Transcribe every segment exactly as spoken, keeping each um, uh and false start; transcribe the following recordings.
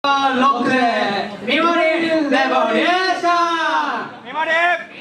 ロックでミモリレボリューション。ミモリ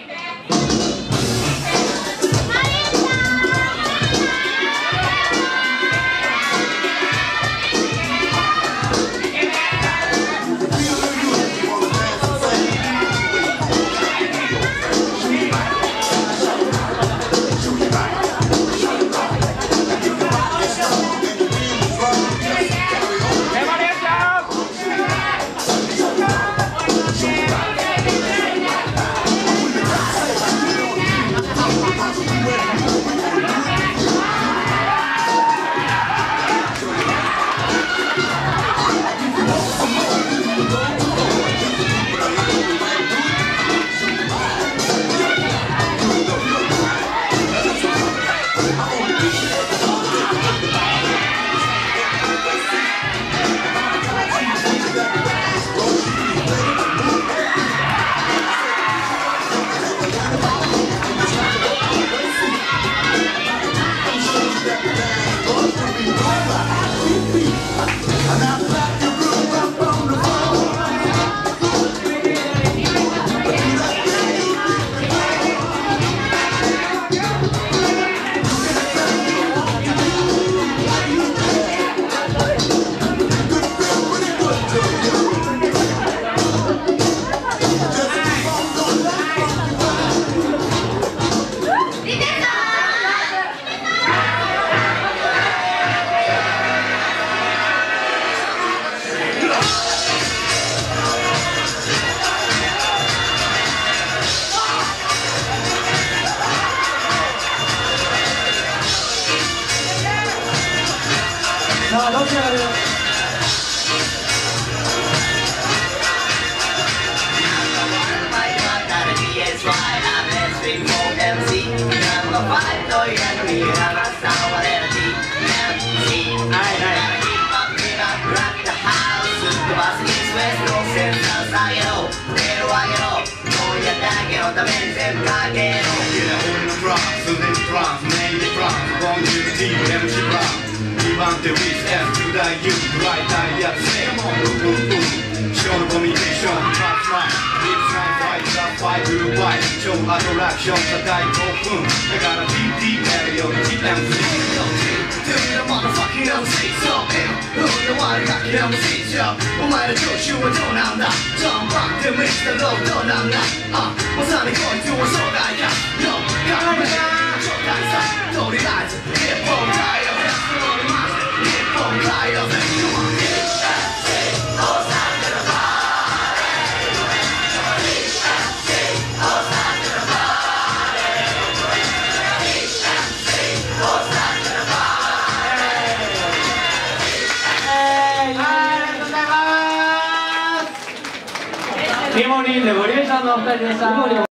さあどちらでにばん手ウィス S 巨大 U ライターやつねうんうんうんショーのコミュニケーションパーツラインリップサインファイトファイトグループワイ超アトラクション高い興奮だから ティーティー やるより ティーエムシー Do you motherfuckingエムシー So ill 運の悪ガキ エムシー じゃお前ら常習はどうなんだジャンパンってミスターローどうなんだあまさにこいつは障害だ No 革命超大差とりあえず日本海よミモリーレボリューションのお二人でした。